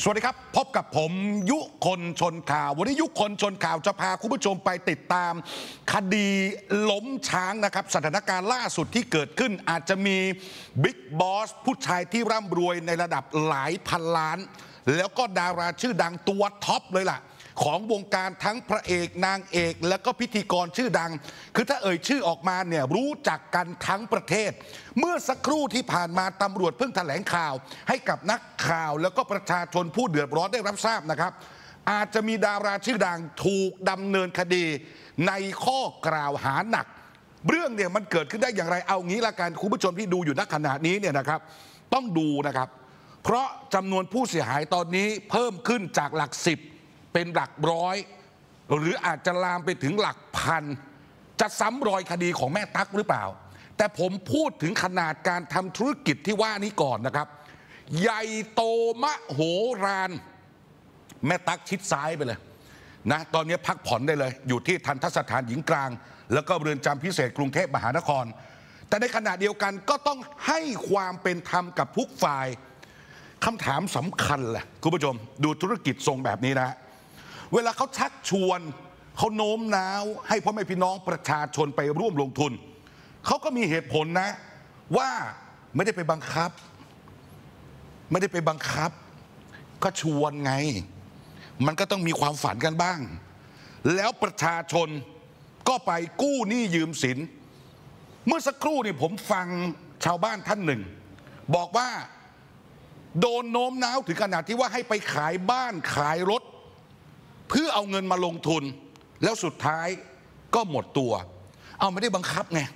สวัสดีครับพบกับผมยุคนชนข่าววันนี้ยุคนชนข่าวจะพาคุณผู้ชมไปติดตามคดีล้มช้างนะครับสถานการณ์ล่าสุดที่เกิดขึ้นอาจจะมีบิ๊กบอสผู้ชายที่ร่ำรวยในระดับหลายพันล้านแล้วก็ดาราชื่อดังตัวท็อปเลยล่ะของวงการทั้งพระเอกนางเอกและก็พิธีกรชื่อดังคือถ้าเอ่ยชื่อออกมาเนี่ยรู้จักกันทั้งประเทศเมื่อสักครู่ที่ผ่านมาตำรวจเพิ่งแถลงข่าวให้กับนักข่าวแล้วก็ประชาชนผู้เดือดร้อนได้รับทราบนะครับอาจจะมีดาราชื่อดังถูกดำเนินคดีในข้อกล่าวหาหนักเรื่องเนี่ยมันเกิดขึ้นได้อย่างไรเอางี้ละกันคุณผู้ชมที่ดูอยู่ณขณะนี้เนี่ยนะครับต้องดูนะครับเพราะจำนวนผู้เสียหายตอนนี้เพิ่มขึ้นจากหลัก10เป็นหลักร้อยหรืออาจจะลามไปถึงหลักพันจะซ้ำรอยคดีของแม่ตั๊กหรือเปล่าแต่ผมพูดถึงขนาดการทำธุรกิจที่ว่านี้ก่อนนะครับใหญ่โตมโหฬารแม่ตั๊กชิดซ้ายไปเลยนะตอนนี้พักผ่อนได้เลยอยู่ที่ทัณฑสถานหญิงกลางแล้วก็เรือนจำพิเศษกรุงเทพมหานครแต่ในขณะเดียวกันก็ต้องให้ความเป็นธรรมกับทุกฝ่ายคำถามสำคัญแหละคุณผู้ชมดูธุรกิจทรงแบบนี้นะเวลาเขาชักชวนเขาโน้มน้าวให้พ่อแม่พี่น้องประชาชนไปร่วมลงทุนเขาก็มีเหตุผลนะว่าไม่ได้ไปบังคับก็ชวนไงมันก็ต้องมีความฝันกันบ้างแล้วประชาชนก็ไปกู้หนี้ยืมสินเมื่อสักครู่นี่ผมฟังชาวบ้านท่านหนึ่งบอกว่าโดนโน้มน้าวถึงขนาดที่ว่าให้ไปขายบ้านขายรถเพื่อเอาเงินมาลงทุนแล้วสุดท้ายก็หมดตัวเอาไม่ได้บังคับไง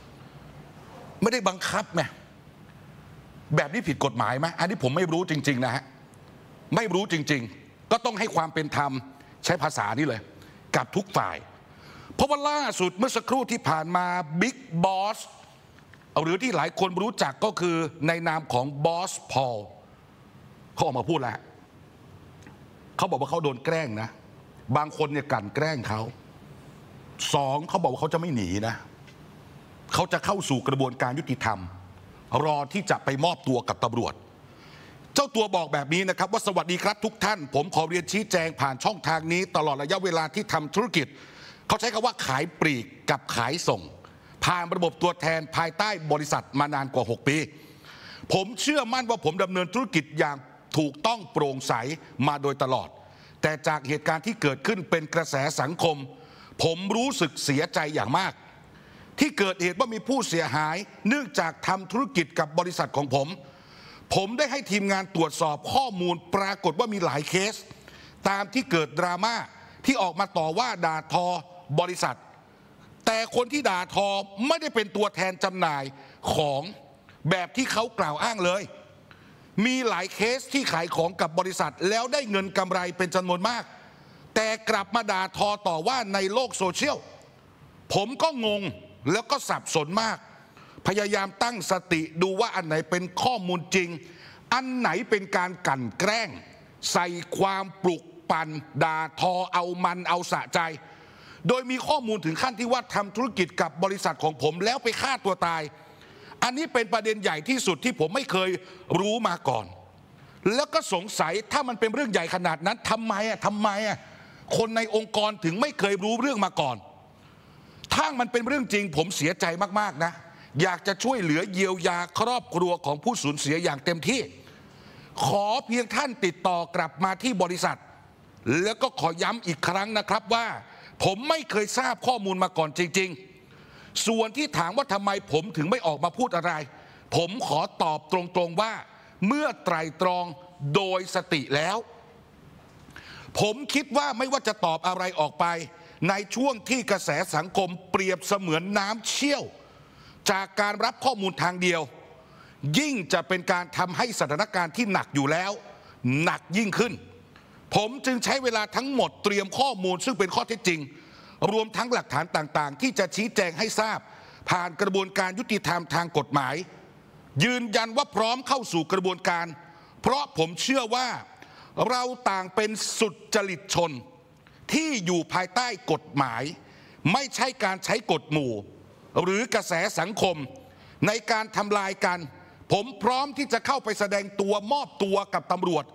แบบนี้ผิดกฎหมายไหมอันนี้ผมไม่รู้จริงๆนะฮะไม่รู้จริงๆก็ต้องให้ความเป็นธรรมใช้ภาษานี้เลยกับทุกฝ่ายเพราะว่าล่าสุดเมื่อสักครู่ที่ผ่านมาบิ๊กบอสหรือที่หลายคนรู้จักก็คือในนามของบอสพอลเขาออกมาพูดแล้วเขาบอกว่าเขาโดนแกล้งนะบางคนเนี่ยกลั่นแกล้งเขาเขาบอกว่าเขาจะไม่หนีนะเขาจะเข้าสู่กระบวนการยุติธรรมรอที่จะไปมอบตัวกับตำรวจเจ้าตัวบอกแบบนี้นะครับว่าสวัสดีครับทุกท่านผมขอเรียนชี้แจงผ่านช่องทางนี้ตลอดระยะเวลาที่ทำธุรกิจเขาใช้คำว่าขายปลีกกับขายส่งผ่านระบบตัวแทนภายใต้บริษัทมานานกว่า6 ปีผมเชื่อมั่นว่าผมดำเนินธุรกิจอย่างถูกต้องโปร่งใสมาโดยตลอดแต่จากเหตุการณ์ที่เกิดขึ้นเป็นกระแสสังคมผมรู้สึกเสียใจอย่างมากที่เกิดเหตุว่ามีผู้เสียหายเนื่องจากทำธุรกิจกับบริษัทของผมได้ให้ทีมงานตรวจสอบข้อมูลปรากฏว่ามีหลายเคสตามที่เกิดดราม่าที่ออกมาต่อว่าด่าทอบริษัทแต่คนที่ด่าทอไม่ได้เป็นตัวแทนจำหน่ายของแบบที่เขากล่าวอ้างเลยมีหลายเคสที่ขายของกับบริษัทแล้วได้เงินกำไรเป็นจำนวนมากแต่กลับมาด่าทอต่อว่าในโลกโซเชียลผมก็งงแล้วก็สับสนมากพยายามตั้งสติดูว่าอันไหนเป็นข้อมูลจริงอันไหนเป็นการกลั่นแกล้งใส่ความปลุกปั่นด่าทอเอามันเอาสะใจโดยมีข้อมูลถึงขั้นที่ว่าทำธุรกิจกับบริษัทของผมแล้วไปฆ่าตัวตายอันนี้เป็นประเด็นใหญ่ที่สุดที่ผมไม่เคยรู้มาก่อนแล้วก็สงสัยถ้ามันเป็นเรื่องใหญ่ขนาดนั้นทำไมคนในองค์กรถึงไม่เคยรู้เรื่องมาก่อนถ้ามันเป็นเรื่องจริงผมเสียใจมากๆนะอยากจะช่วยเหลือเยียวยาครอบครัวของผู้สูญเสียอย่างเต็มที่ขอเพียงท่านติดต่อกลับมาที่บริษัทแล้วก็ขอย้ำอีกครั้งนะครับว่าผมไม่เคยทราบข้อมูลมาก่อนจริงๆส่วนที่ถามว่าทำไมผมถึงไม่ออกมาพูดอะไรผมขอตอบตรงๆว่าเมื่อไตร่ตรองโดยสติแล้วผมคิดว่าไม่ว่าจะตอบอะไรออกไปในช่วงที่กระแสสังคมเปรียบเสมือนน้ำเชี่ยวจากการรับข้อมูลทางเดียวยิ่งจะเป็นการทำให้สถานการณ์ที่หนักอยู่แล้วหนักยิ่งขึ้นผมจึงใช้เวลาทั้งหมดเตรียมข้อมูลซึ่งเป็นข้อเท็จจริงรวมทั้งหลักฐานต่างๆที่จะชี้แจงให้ทราบผ่านกระบวนการยุติธรรมทางกฎหมายยืนยันว่าพร้อมเข้าสู่กระบวนการเพราะผมเชื่อว่าเราต่างเป็นสุจริตชนที่อยู่ภายใต้กฎหมายไม่ใช่การใช้กฎหมู่หรือกระแสสังคมในการทำลายกันผมพร้อมที่จะเข้าไปแสดงตัวมอบตัวกับตำรวจ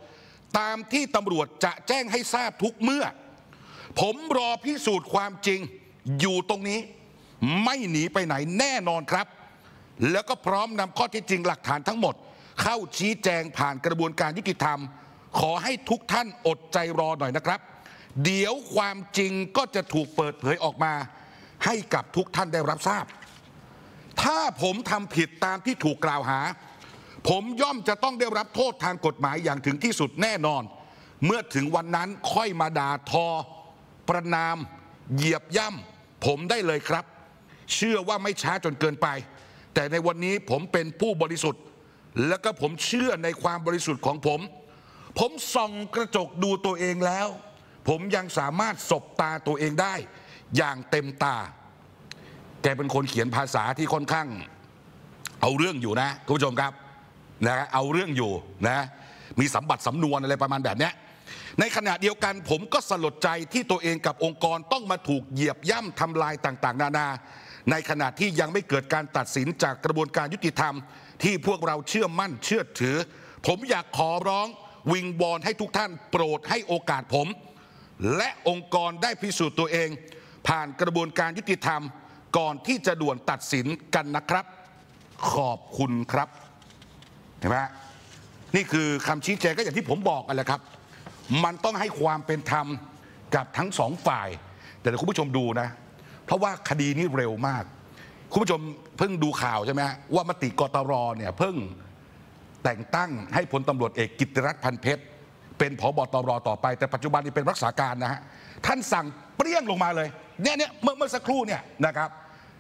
ตามที่ตำรวจจะแจ้งให้ทราบทุกเมื่อผมรอพิสูจน์ความจริงอยู่ตรงนี้ไม่หนีไปไหนแน่นอนครับแล้วก็พร้อมนำข้อเท็จจริงหลักฐานทั้งหมดเข้าชี้แจงผ่านกระบวนการยุติธรรมขอให้ทุกท่านอดใจรอหน่อยนะครับเดี๋ยวความจริงก็จะถูกเปิดเผยออกมาให้กับทุกท่านได้รับทราบถ้าผมทำผิดตามที่ถูกกล่าวหาผมย่อมจะต้องได้รับโทษทางกฎหมายอย่างถึงที่สุดแน่นอนเมื่อถึงวันนั้นค่อยมาด่าทอประณามเหยียบย่ำผมได้เลยครับเชื่อว่าไม่ช้าจนเกินไปแต่ในวันนี้ผมเป็นผู้บริสุทธิ์และก็ผมเชื่อในความบริสุทธิ์ของผมส่องกระจกดูตัวเองแล้วผมยังสามารถสบตาตัวเองได้อย่างเต็มตาแกเป็นคนเขียนภาษาที่ค่อนข้างเอาเรื่องอยู่นะคุณผู้ชมครับนะเอาเรื่องอยู่นะมีสัมบัติสำนวนอะไรประมาณแบบนี้ในขณะเดียวกันผมก็สลดใจที่ตัวเองกับองค์กรต้องมาถูกเหยียบย่ำทำลายต่างๆนานาในขณะที่ยังไม่เกิดการตัดสินจากกระบวนการยุติธรรมที่พวกเราเชื่อมั่นเชื่อถือผมอยากขอร้องวิงวอนให้ทุกท่านโปรดให้โอกาสผมและองค์กรได้พิสูจน์ตัวเองผ่านกระบวนการยุติธรรมก่อนที่จะด่วนตัดสินกันนะครับขอบคุณครับเห็นไหมนี่คือคำชี้แจงก็อย่างที่ผมบอกกันแหละครับมันต้องให้ความเป็นธรรมกับทั้งสองฝ่ายแต่คุณผู้ชมดูนะเพราะว่าคดีนี้เร็วมากคุณผู้ชมเพิ่งดูข่าวใช่ไหมว่ามติกตรเนี่ยเพิ่งแต่งตั้งให้พลตำรวจเอกกิตติรัตน์พันเพชรเป็นผบ.ตร.ต่อไปแต่ปัจจุบันนี้เป็นรักษาการนะฮะท่านสั่งเปรี้ยงลงมาเลยเนี่ยเมื่อสักครู่เนี่ยนะครับ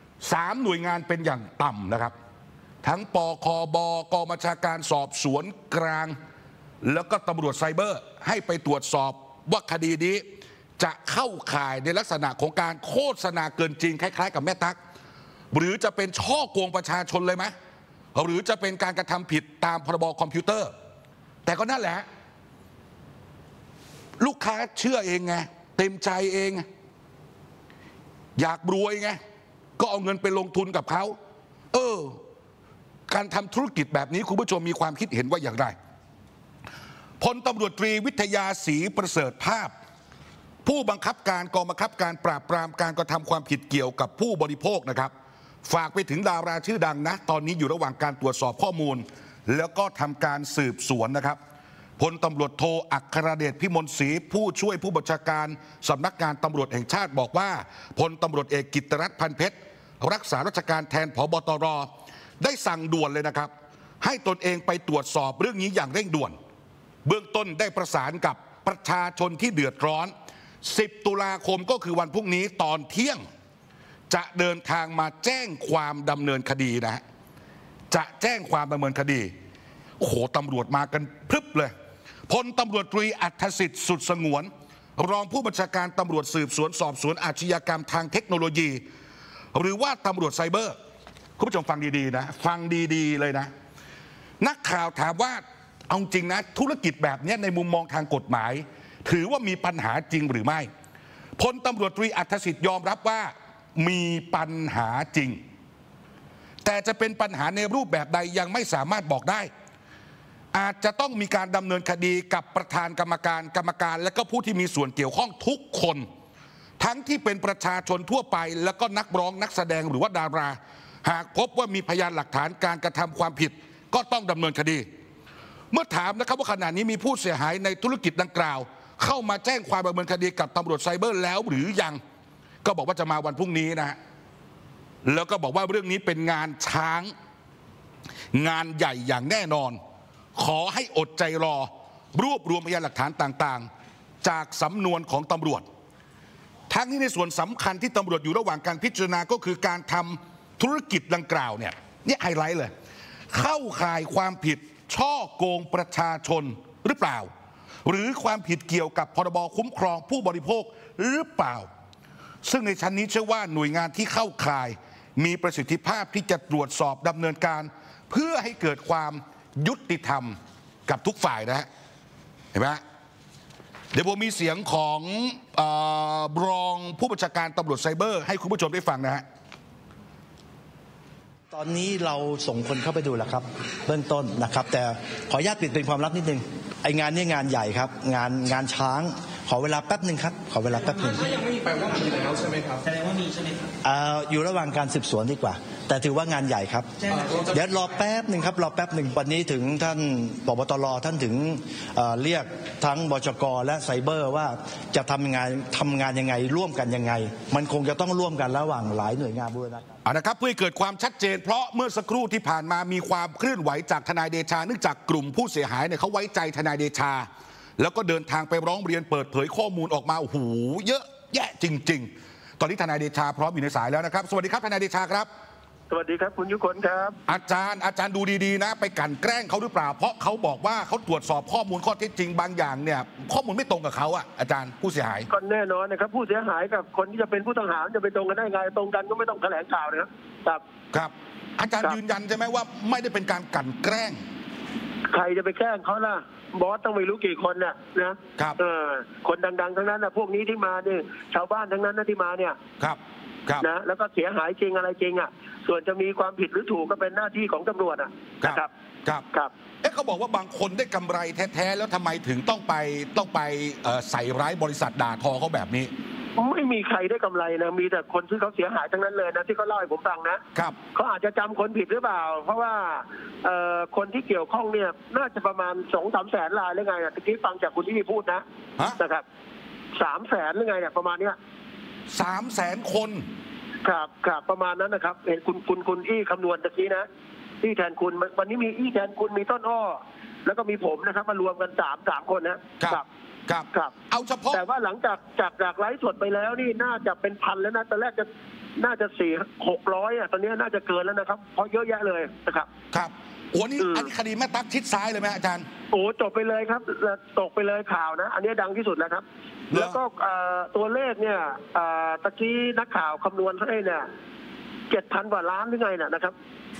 3 หน่วยงานเป็นอย่างต่ำนะครับทั้งปคบ.กองบัญชาการสอบสวนกลางแล้วก็ตำรวจไซเบอร์ให้ไปตรวจสอบว่าคดีนี้จะเข้าข่ายในลักษณะของการโฆษณาเกินจริงคล้ายๆกับแม่ตั๊กหรือจะเป็นช่อโกงประชาชนเลยไหมหรือจะเป็นการกระทำผิดตามพรบคอมพิวเตอร์แต่ก็นั่นแหละลูกค้าเชื่อเองไงเต็มใจเองอยากรวยไงก็เอาเงินไปลงทุนกับเขาการทำธุรกิจแบบนี้คุณผู้ชมมีความคิดเห็นว่าอย่างไรพลตำรวจตรีวิทยาศรีประเสริฐภาพผู้บังคับการกองบังคับการปราบปรามการกระทำความผิดเกี่ยวกับผู้บริโภคนะครับฝากไปถึงดาราชื่อดังนะตอนนี้อยู่ระหว่างการตรวจสอบข้อมูลแล้วก็ทำการสืบสวนนะครับพลตำรวจโทอัครเดชพิมลศรีผู้ช่วยผู้บัญชาการสำนักงานตำรวจแห่งชาติบอกว่าพลตำรวจเอกกิตติรัตน์พันเพชรรักษาราชการแทนผบ.ตร.ได้สั่งด่วนเลยนะครับให้ตนเองไปตรวจสอบเรื่องนี้อย่างเร่งด่วนเบื้องต้นได้ประสานกับประชาชนที่เดือดร้อน10 ตุลาคมก็คือวันพรุ่งนี้ตอนเที่ยงจะเดินทางมาแจ้งความดำเนินคดีนะฮะจะแจ้งความดำเนินคดีโอ้โหตำรวจมากันพรึบเลยพลตำรวจตรีอัธสิทธิ์สุดสงวนรองผู้บัญชาการตำรวจสืบสวนสอบสวนอาชญากรรมทางเทคโนโลยีหรือว่าตำรวจไซเบอร์คุณผู้ชมฟังดีๆนะฟังดีๆเลยนะนักข่าวถามว่าเอาจริงนะธุรกิจแบบนี้ในมุมมองทางกฎหมายถือว่ามีปัญหาจริงหรือไม่พลตำรวจตรีอัธสิทธิ์ยอมรับว่ามีปัญหาจริงแต่จะเป็นปัญหาในรูปแบบใดยังไม่สามารถบอกได้อาจจะต้องมีการดำเนินคดีกับประธานกรรมการและก็ผู้ที่มีส่วนเกี่ยวข้องทุกคนทั้งที่เป็นประชาชนทั่วไปแล้วก็นักร้องนักแสดงหรือว่าดาราหากพบว่ามีพยานหลักฐานการกระทำความผิดก็ต้องดำเนินคดีเมื่อถามนะครับว่าขณะนี้มีผู้เสียหายในธุรกิจดังกล่าวเข้ามาแจ้งความดำเนินคดีกับตำรวจไซเบอร์แล้วหรือยังก็บอกว่าจะมาวันพรุ่งนี้นะฮะแล้วก็บอกว่าเรื่องนี้เป็นงานช้างงานใหญ่อย่างแน่นอนขอให้อดใจรอรวบรวมพยานหลักฐานต่างๆจากสำนวนของตำรวจทั้งนี้ในส่วนสำคัญที่ตำรวจอยู่ระหว่างการพิจารณาก็คือการทำธุรกิจดังกล่าวเนี่ยไฮไลท์เลยเข้าข่ายความผิดช่อโกงประชาชนหรือเปล่าหรือความผิดเกี่ยวกับพรบคุ้มครองผู้บริโภคหรือเปล่าซึ่งในชั้นนี้เชื่อว่าหน่วยงานที่เข้าข่ายมีประสิทธิภาพที่จะตรวจสอบดำเนินการเพื่อให้เกิดความยุติธรรมกับทุกฝ่ายนะฮะเห็นไหมเดี๋ยวผมมีเสียงของรองผู้บัญชาการตำรวจไซเบอร์ให้คุณผู้ชมได้ฟังนะฮะตตอนนี้เราส่งคนเข้าไปดูแล้วครับเบื้องต้นนะครับแต่ขออนุญาตปิดเป็นความลับนิดนึงไองานนี้งานใหญ่ครับงานช้างขอเวลาแป๊บหนึ่งครับขอเวลาแป๊บหนึ่งถ้ายังไม่มีแปลว่ามีแล้วใช่ไหมครับแสดงว่ามีใช่ไหมครับอยู่ระหว่างการสืบสวนดีกว่าแต่ถือว่างานใหญ่ครับเดี๋ยวรอแป๊บหนึ่งครับรอแป๊บหนึ่งวันนี้ถึงท่านผบ.ตร.ท่านถึงเรียกทั้งบจก.และไซเบอร์ว่าจะทำงานยังไงร่วมกันยังไงมันคงจะต้องร่วมกันระหว่างหลายหน่วยงานบูรณาการนะครับเพื่อให้เกิดความชัดเจนเพราะเมื่อสักครู่ที่ผ่านมามีความเคลื่อนไหวจากทนายเดชาเนื่องจากกลุ่มผู้เสียหายเนี่ยเขาไว้ใจทนายเดชาแล้วก็เดินทางไปร้องเรียนเปิดเผยข้อมูลออกมาโอ้โหเยอะแยะจริงๆตอนนี้ทนายเดชาพร้อมอยู่ในสายแล้วนะครับสวัสดีครับทนายเดชาครับสวัสดีครับคุณยุคนครับอาจารย์ดูดีๆนะไปกลั่นแกล้งเขาหรือเปล่าเพราะเขาบอกว่าเขาตรวจสอบข้อมูลข้อเท็จจริงบางอย่างเนี่ยข้อมูลไม่ตรงกับเขาอะอาจารย์ผู้เสียหายก็แน่นอนนะครับผู้เสียหายกับคนที่จะเป็นผู้ต้องหาจะไปตรงกันได้ไงตรงกันก็ไม่ต้องแถลงข่าวนะครับครับอาจารย์ยืนยันใช่ไหมว่าไม่ได้เป็นการกลั่นแกล้งใครจะไปแกล้งเขาล่ะบอสต้องไม่รู้กี่คนนะครับคนดังๆทั้งนั้นนะพวกนี้ที่มาเนี่ยชาวบ้านทั้งนั้นนะที่มาเนี่ยครับนะแล้วก็เสียหายจริงอะไรจริงอ่ะส่วนจะมีความผิดหรือถูกก็เป็นหน้าที่ของตำรวจนะครับเขาบอกว่าบางคนได้กำไรแท้ๆแล้วทำไมถึงต้องไปใส่ร้ายบริษัทด่าทอเขาแบบนี้ไม่มีใครได้กำไรนะมีแต่คนที่เขาเสียหายทั้งนั้นเลยนะที่เขาเล่าให้ผมฟังนะครับเขาอาจจะจำคนผิดหรือเปล่าเพราะว่าคนที่เกี่ยวข้องเนี่ยน่าจะประมาณ 2-3 แสนรายหรือไงตะกี้ฟังจากคุณที่พูดนะครับ3 แสนหรือไงเนี่ยประมาณเนี้ย 300,000 คนครับประมาณนั้นนะครับเห็นคุณอี้คำนวณตะกี้นะอี้แทนคุณวันนี้มีอี้แทนคุณมีต้นอ้อแล้วก็มีผมนะครับมารวมกัน3 คนครับเอาเฉพาะแต่ว่าหลังจากไลฟ์สดไปแล้วนี่น่าจะเป็นพันแล้วนะตอนแรกน่าจะ400-600ตอนนี้น่าจะเกินแล้วนะครับเพราะเยอะแยะเลยนะครับโอ้นี่อันนี้คดีแม่ตั๊กชิดซ้ายเลยไหมอาจารย์โอ้จบไปเลยครับตกไปเลยข่าวนะอันนี้ดังที่สุดแล้วครับแล้วก็ตัวเลขเนี่ยตะกี้นักข่าวคำนวณให้เนี่ย7,000 กว่าล้านหรือไงนะครับ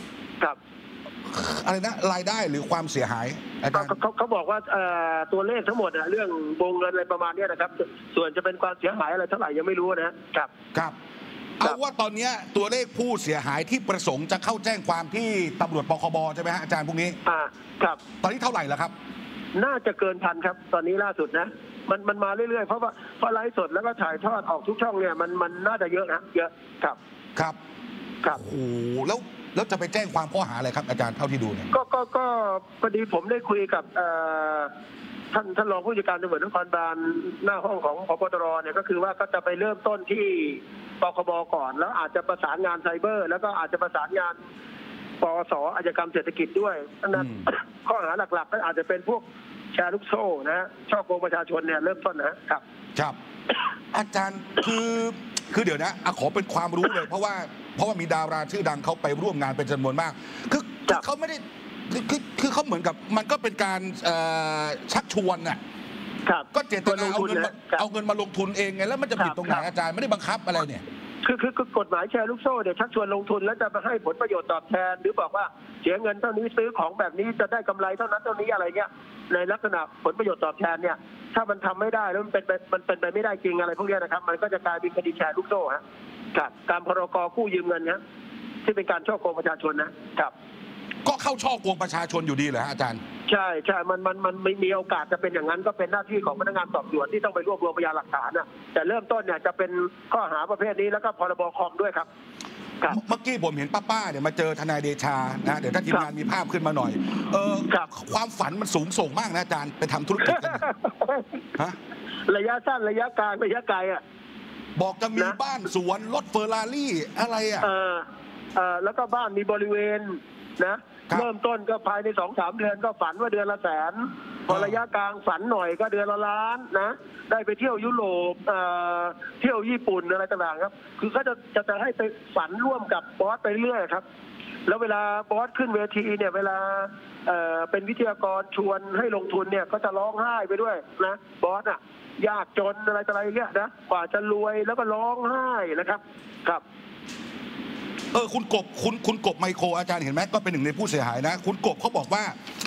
อะไรนะรายได้หรือความเสียหายอาจารย์เขาบอกว่าตัวเลขทั้งหมดเรื่องวงเงินอะไรประมาณนี้นะครับส่วนจะเป็นความเสียหายอะไรเท่าไหร่ยังไม่รู้นะครับเอาว่าตอนนี้ตัวเลขผู้เสียหายที่ประสงค์จะเข้าแจ้งความที่ตำรวจปคบใช่ไหมฮะอาจารย์พวกนี้ครับตอนนี้เท่าไหร่แล้วครับน่าจะเกินพันครับตอนนี้ล่าสุดนะมันมาเรื่อยๆเพราะไลฟ์สดแล้วก็ถ่ายทอดออกทุกช่องเนี่ยมันน่าจะเยอะนะเยอะครับโอ้แล้วจะไปแจ้งความข้อหาอะไรครับอาจารย์เท่าที่ดูเนี่ยก็พอดีผมได้คุยกับท่านรองผู้จัดการตำรวจนครบาลหน้าห้องของผบ.ตร.เนี่ยก็คือว่าก็จะไปเริ่มต้นที่ปคบ.ก่อนแล้วอาจจะประสานงานไซเบอร์แล้วก็อาจจะประสานงานปส.อาชญากรรมเศรษฐกิจด้วยนั้นข้อหาหลักๆก็อาจจะเป็นพวกแชร์ลูกโซ่ช่อโกงประชาชนเนี่ยเริ่มต้นครับอาจารย์คือเดี๋ยวนะขอเป็นความรู้เลยเพราะว่ามีดาราชื่อดังเขาไปร่วมงานเป็นจำนวนมากคือเขาไม่ได้คือเขาเหมือนกับมันก็เป็นการชักชวนก็เจตนาเอาเงินมาลงทุนเองไงแล้วมันจะผิดตรงไหนอาจารย์ไม่ได้บังคับอะไรเนี่ยคือกฎหมายแชร์ลูกโซ่เนี่ยชักชวนลงทุนแล้วจะมาให้ผลประโยชน์ตอบแทนหรือบอกว่าเสียเงินเท่านี้ซื้อของแบบนี้จะได้กำไรเท่านั้นเท่านี้อะไรเงี้ยในลักษณะผลประโยชน์ตอบแทนเนี่ยถ้ามันทำไม่ได้แล้วมันเป็นไปไม่ได้จริงอะไรพวกนี้นะครับมันก็จะกลายเป็นคดีแชร์ลูกโซ่ตามพรก.กู้ยืมเงินที่เป็นการช่อโกงประชาชนนะครับก็เข้าช่อโกงประชาชนอยู่ดีเหรออาจารย์ใช่มันไม่มีโอกาสจะเป็นอย่างนั้นก็เป็นหน้าที่ของพนักงานสอบสวนที่ต้องไปรวบรวมพยานหลักฐานแต่เริ่มต้นเนี่ยจะเป็นข้อหาประเภทนี้แล้วก็พรบคอมด้วยครับเมื่อกี้ผมเห็นป้าเนี่ยมาเจอทนายเดชานะเดี๋ยวถ้าทีมงานมีภาพขึ้นมาหน่อยความฝันมันสูงส่งมากนะอาจารย์ไปทำธุรกิจกันระยะสั้นระยะกลางระยะไกลบอกจะมีบ้านสวนรถเฟอร์รารี่อะไรแล้วก็บ้านมีบริเวณเริ่มต้นก็ภายใน 2-3 เดือนก็ฝันว่าเดือนละ100,000พอระยะกลางฝันหน่อยก็เดือนละล้านได้ไปเที่ยวยุโรปเที่ยวญี่ปุ่นอะไรต่างๆครับคือก็จะให้ไปฝันร่วมกับบอสไปเรื่อยครับแล้วเวลาบอสขึ้นเวทีเนี่ยเวลาเป็นวิทยากรชวนให้ลงทุนเนี่ยก็จะร้องไห้ไปด้วยบอสยากจนอะไรต่ออะไรเงี้ยกว่าจะรวยแล้วก็ร้องไห้นะครับคุณกบไมโครอาจารย์เห็นไหมก็เป็นหนึ่งในผู้เสียหายนะคุณกบเขาบอกว่า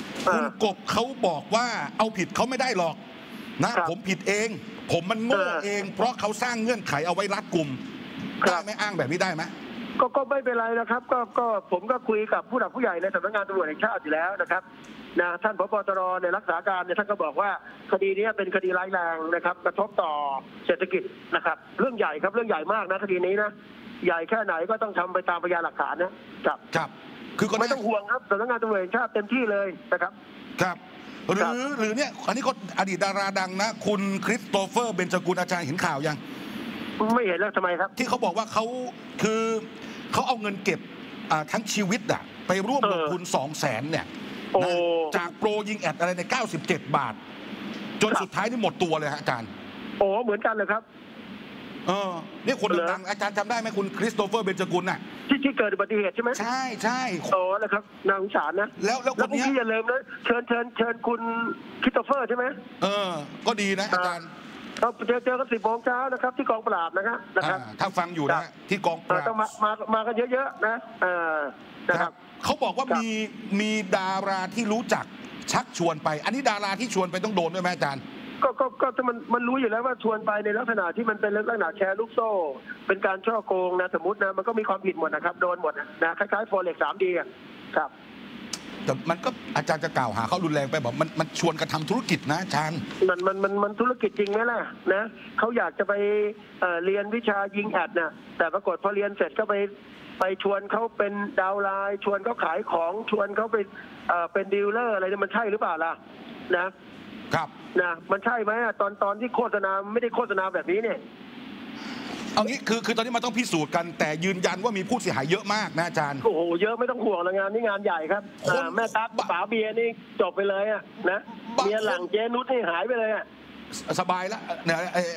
เอาผิดเขาไม่ได้หรอกผมผิดเองผมมันโง่เองเพราะเขาสร้างเงื่อนไขเอาไว้รัดกุมได้ไหมอ้างแบบนี้ได้ไหมก็ไม่เป็นไรนะครับก็ผมก็คุยกับผู้หลักผู้ใหญ่ในสำนักงานตำรวจแห่งชาติอยู่แล้วนะครับนะท่านผบ.ตร.ในรักษาการเนี่ยท่านก็บอกว่าคดีนี้เป็นคดีร้ายแรงนะครับกระทบต่อเศรษฐกิจนะครับเรื่องใหญ่ครับเรื่องใหญ่มากนะคดีนี้นะใหญ่แค่ไหนก็ต้องทำไปตามพยานหลักฐานนะครับคือไม่ต้องห่วงครับสำนักงานตำรวจแห่งชาติเต็มที่เลยนะครับครับหรือเนี่ยอันนี้ก็อดีตดาราดังนะคุณคริสโตเฟอร์เบนจกุลอาจารย์เห็นข่าวยังไม่เห็นแล้วทำไมครับที่เขาบอกว่าเขาเอาเงินเก็บทั้งชีวิตอะไปร่วมลงทุน200,000เนี่ยจากโปรยิงแอดอะไรใน97 บาทจนสุดท้ายนี่หมดตัวเลยฮะอาจารย์เหมือนกันเลยครับนี่คนดังอาจารย์จำได้ไหมคุณคริสโตเฟอร์เบนจกุลน่ะที่เกิดอุบัติเหตุใช่ไหมใช่นะครับนางสารนะแล้วคนนี้อย่าลืมนะเชิญคุณคริสโตเฟอร์ใช่ไหมก็ดีนะอาจารย์เราเจอกัน10 โมงเช้านะครับที่กองปราบนะครับถ้าฟังอยู่นะที่กองปราบต้องมากันเยอะๆนะครับเขาบอกว่ามีดาราที่รู้จักชักชวนไปอันนี้ดาราที่ชวนไปต้องโดนด้วยไหมอาจารย์ก็มันรู้อยู่แล้วว่าชวนไปในลักษณะที่มันเป็นลักษณะแชร์ลูกโซ่เป็นการช่อโกงนะสมมตินะมันก็มีความผิดหมดนะครับโดนหมดนะคล้ายๆForex 3Dครับแต่มันก็อาจารย์จะกล่าวหาเขารุนแรงไปบอกมันชวนกันทำธุรกิจนะอาจารย์มันธุรกิจจริงไหมล่ะนะเขาอยากจะไปเรียนวิชายิงแอดนะแต่ปรากฏพอเรียนเสร็จก็ไปชวนเขาเป็นดาวไลน์ชวนเขาขายของชวนเขาไปเป็นดีลเลอร์อะไรเนี่ยมันใช่หรือเปล่าล่ะนะครับนะมันใช่ไหมตอนที่โฆษณาไม่ได้โฆษณาแบบนี้เนี่ยเอางี้คือตอนนี้มันต้องพิสูจน์กันแต่ยืนยันว่ามีผู้เสียหายเยอะมากนะอาจารย์โอ้โหเยอะไม่ต้องห่วงงานนี้งานใหญ่ครับแม่ตั๊กป๋าเบียร์นี่จบไปเลยนะเบียร์หลังเจนุชนี่หายไปเลยสบายแล้วเนี่ย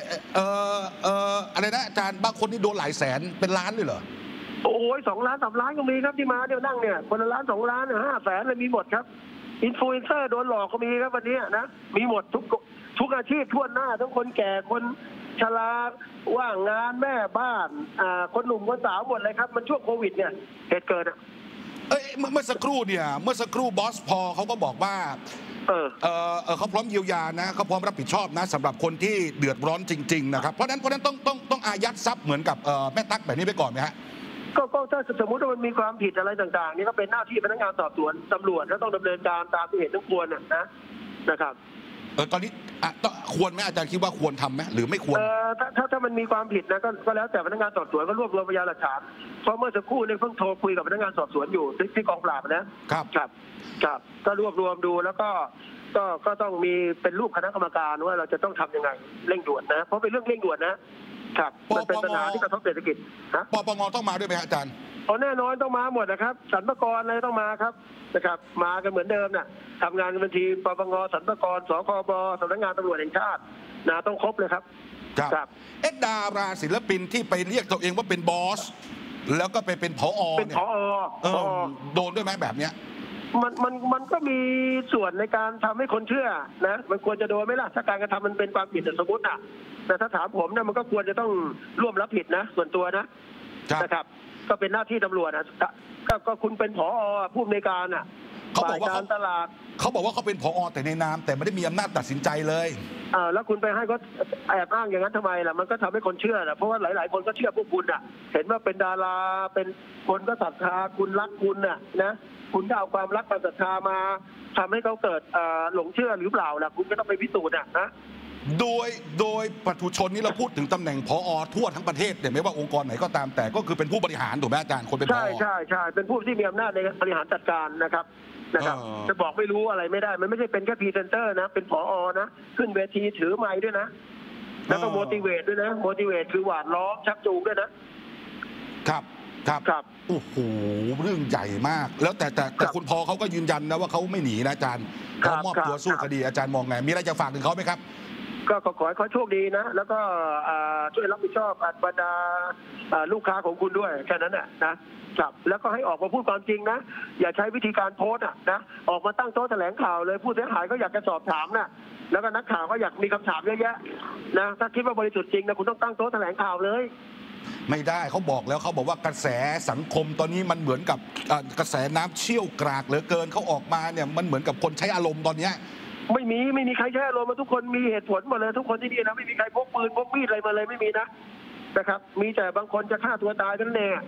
อะไรนะอาจารย์บางคนนี่โดนหลายแสนเป็นล้านเลยเหรอโอ้ย2 ล้าน 3 ล้านก็มีครับที่มาเดี๋ยวนั่งเนี่ยคนละล้าน2 ล้าน5 แสนเลยมีหมดครับอินฟลูเอนเซอร์โดนหลอกก็มีครับวันนี้นะมีหมดทุกอาชีพทั่วหน้าทั้งคนแก่คนชราว่างงานแม่บ้านคนหนุ่มคนสาวหมดเลยครับมันช่วงโควิดเนี่ยเหตุเกิดเมื่อสักครู่บอสพอเขาก็บอกว่าเขาพร้อมเยียวยานะเขาพร้อมรับผิดชอบนะสำหรับคนที่เดือดร้อนจริงๆนะครับเพราะนั้นต้องอายัดทรัพย์เหมือนกับแม่ตั๊กแบบนี้ไปก่อนไหมฮะก็ถ้าสมมติว่ามันมีความผิดอะไรต่างๆนี่ก็เป็นหน้าที่พนักงานสอบสวนตำรวจแล้วต้องดำเนินการตามที่เห็นต้องควรนะครับตอนนี้ควรไหมอาจารย์คิดว่าควรทำไหมหรือไม่ควรถ้ามันมีความผิดนะก็แล้วแต่พนักงานสอบสวนก็รวบรวมพยานหลักฐานเพราะเมื่อสักครู่เนี่ยเพิ่งโทรคุยกับพนักงานสอบสวนอยู่ที่กองปราบนะครับก็รวบรวมดูแล้วก็ต้องมีเป็นรูปคณะกรรมการว่าเราจะต้องทำยังไงเร่งด่วนนะเพราะเป็นเรื่องเร่งด่วนนะครับมันเป็นปัญหาที่กระทบเศรษฐกิจปปงต้องมาด้วยไหมอาจารย์แน่นอนต้องมาหมดนะครับสรรพากรอะไรต้องมาครับนะครับมากันเหมือนเดิมน่ะทำงานกันเป็นทีมปปงสรรพากรสคบสำนักงานตำรวจแห่งชาติต้องครบเลยครับครับดาราศิลปินที่ไปเรียกตัวเองว่าเป็นบอสแล้วก็ไปเป็นผอเนี่ยโดนด้วยไหมแบบเนี้ยมันก็มีส่วนในการทำให้คนเชื่อนะมันควรจะโดนไหมล่ะถ้าการกระทำมันเป็นความผิดสมมติแต่ถ้าถามผมเนี่ยมันก็ควรจะต้องร่วมรับผิดนะส่วนตัวนะครับก็เป็นหน้าที่ตำรวจก็คุณเป็นผอ.ผู้อำนวยการเขาบอกว่าการตลาดเขาบอกว่าเขาเป็นผอ.แต่ในนามแต่ไม่ได้มีอำนาจตัดสินใจเลยแล้วคุณไปให้เขาแอบอ้างอย่างนั้นทำไมล่ะมันก็ทำให้คนเชื่อเพราะว่าหลายๆคนก็เชื่อพวกคุณเห็นว่าเป็นดาราเป็นคนก็ศรัทธาคุณรักคุณนะคุณก็เอาความรักความศรัทธามาทำให้เขาเกิดหลงเชื่อหรือเปล่าล่ะคุณก็ต้องไปพิสูจน์นะโดยปัถุชนนี้เราพูดถึงตำแหน่งผอ.ทั่วทั้งประเทศแต่ไม่ว่าองค์กรไหนก็ตามแต่ก็คือเป็นผู้บริหารถูกไหมอาจารย์คนเป็นผอ. ใช่เป็นผู้ที่มีอำนาจในบริหารจัดการนะครับจะบอกไม่รู้อะไรไม่ได้มันไม่ใช่เป็นแค่พรีเซนเตอร์นะเป็นผอ.นะขึ้นเวทีถือไมค์ด้วยนะแล้วก็โมติเวตด้วยนะโมติเวตคือหวานล้อมชักจูงด้วยนะครับโอ้โหเรื่องใหญ่มากแล้วแต่คุณพอเขาก็ยืนยันนะว่าเขาไม่หนีนะอาจารย์เขามอบตัวสู้คดีอาจารย์มองไงมีอะไรจะฝากถึงเขาไหมครับก็ขอให้เขาโชคดีนะแล้วก็ช่วยรับผิดชอบบรรดาลูกค้าของคุณด้วยแค่นั้นนะครับแล้วก็ให้ออกมาพูดความจริงนะอย่าใช้วิธีการโพสต์นะออกมาตั้งโต๊ะแถลงข่าวเลยผู้เสียหายก็อยากจะสอบถามนะแล้วก็นักข่าวก็อยากมีคำถามเยอะแยะนะถ้าคิดว่าบริสุทธิ์จริงนะคุณต้องตั้งโต๊ะแถลงข่าวเลยไม่ได้เขาบอกแล้วเขาบอกว่ากระแสสังคมตอนนี้มันเหมือนกับกระแสน้ำเชี่ยวกรากเหลือเกินเขาออกมาเนี่ยมันเหมือนกับคนใช้อารมณ์ตอนนี้ไม่มีใครใช้อารมณ์มาทุกคนมีเหตุผลหมดเลยทุกคนที่นี่นะไม่มีใครพกปืนพกมีดอะไรมาเลยไม่มีนะครับมีแต่บางคนจะฆ่าตัวตายนั่นเอง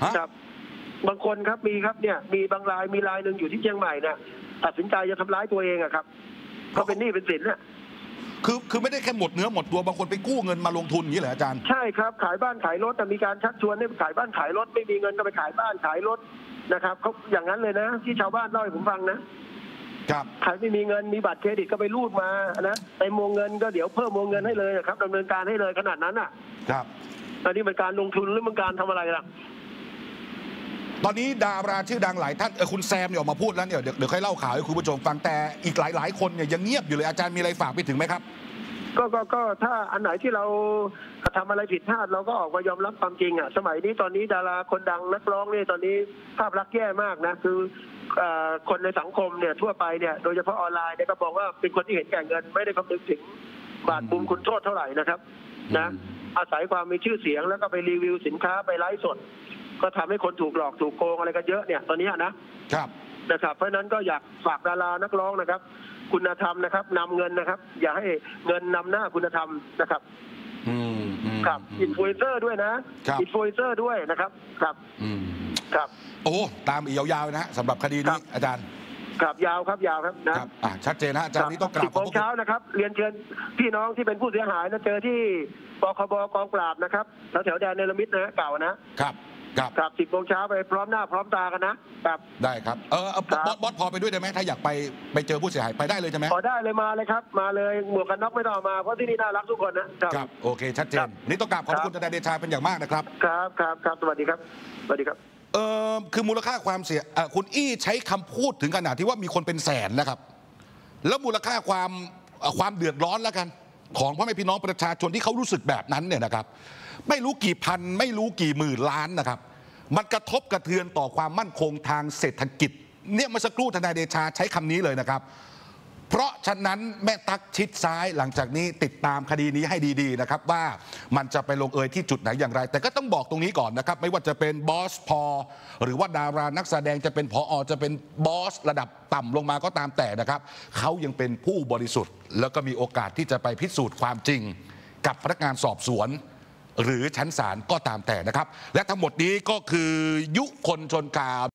ครับบางคนครับมีครับเนี่ยมีบางรายมีรายหนึ่งอยู่ที่เชียงใหม่เนี่ยตัดสินใจจะทำร้ายตัวเองอะครับเขาเป็นหนี้เป็นสินเนี่ยคือไม่ได้แค่หมดเนื้อหมดตัวบางคนไปกู้เงินมาลงทุนอย่างนี้เหรออาจารย์ใช่ครับขายบ้านขายรถแต่มีการชักชวนให้ขายบ้านขายรถไม่มีเงินก็ไปขายบ้านขายรถนะครับเขาอย่างนั้นเลยนะที่ชาวบ้านเล่าให้ผมฟังนะครับใครไม่มีเงินมีบัตรเครดิตก็ไปรูดมานะไปวงเงินก็เดี๋ยวเพิ่มวงเงินให้เลยครับดำเนินการให้เลยขนาดนั้นอ่ะครับอันนี้เป็นการลงทุนหรือเป็นการทำอะไรล่ะตอนนี้ดาราชื่อดังหลายท่านคุณแซมเนี่ยออกมาพูดแล้วเนี่ยเดี๋ยวค่อยเล่าข่าวให้คุณผู้ชมฟังแต่อีกหลายคนเนี่ยยังเงียบอยู่เลยอาจารย์มีอะไรฝากไปถึงไหมครับก็ถ้าอันไหนที่เราทำอะไรผิดพลาดเราก็ออกมายอมรับความจริงอ่ะสมัยนี้ตอนนี้ดาราคนดังนักร้องเนี่ยตอนนี้ภาพลักษณ์แย่มากนะคือคนในสังคมเนี่ยทั่วไปเนี่ยโดยเฉพาะออนไลน์เนี่ยก็บอกว่าเป็นคนที่เห็นแก่เงินไม่ได้คำนึงถึงบาปบุญคุณโทษเท่าไหร่นะครับนะอาศัยความมีชื่อเสียงแล้วก็ไปรีวิวสินค้าไปไลฟ์สดก็ทำให้คนถูกหลอกถูกโกงอะไรกันเยอะเนี่ยตอนนี้นะครับเพราะนั้นก็อยากฝากดารานักร้องนะครับคุณธรรมนะครับนำเงินนะครับอย่าให้เงินนำหน้าคุณธรรมนะครับครับอินฟลูเอนเซอร์ด้วยนะอินฟลูเอนเซอร์ด้วยนะครับครับโอ้ตามอีกยาวๆนะสำหรับคดีนี้อาจารย์ครับยาวครับนะครับชัดเจนนะอาจารย์นี้ต้องกราบ 10 โมงเช้านะครับเรียนเชิญพี่น้องที่เป็นผู้เสียหายนะเจอที่ปคบกองปราบนะครับแถวแดนเนรมิตนะเก่านะครับ10 โมงเช้าไปพร้อมหน้าพร้อมตากันนะครับได้ครับบอสพอไปด้วยได้ไหมถ้าอยากไปเจอผู้เสียหายไปได้เลยใช่ไหมพอได้เลยมาเลยครับมาเลยหมวกกันน็อกไม่ต้องมาเพราะที่นี่น่ารักทุกคนนะครับโอเคชัดเจนนี่ต้องกราบขอบคุณทนายเดชาเป็นอย่างมากนะครับครับสวัสดีครับคือมูลค่าความเสียคุณอี้ใช้คำพูดถึงขนาดที่ว่ามีคนเป็นแสนนะครับแล้วมูลค่าความเดือดร้อนแล้วกันของพ่อแม่พี่น้องประชาชนที่เขารู้สึกแบบนั้นเนี่ยนะครับไม่รู้กี่พันไม่รู้กี่หมื่นล้านนะครับมันกระทบกระเทือนต่อความมั่นคงทางเศรษฐกิจเนี่ยเมื่อสักครู่ทนายเดชาใช้คำนี้เลยนะครับเพราะฉะนั้นแม่ตั๊กชิดซ้ายหลังจากนี้ติดตามคดีนี้ให้ดีๆนะครับว่ามันจะไปลงเอยที่จุดไหนอย่างไรแต่ก็ต้องบอกตรงนี้ก่อนนะครับไม่ว่าจะเป็นบอสพอหรือว่าดารานักแสดงจะเป็นผอจะเป็นบอสระดับต่ำลงมาก็ตามแต่นะครับเขายังเป็นผู้บริสุทธิ์แล้วก็มีโอกาสที่จะไปพิสูจน์ความจริงกับพนักงานสอบสวนหรือชั้นศาลก็ตามแต่นะครับและทั้งหมดนี้ก็คือยุคนชนกา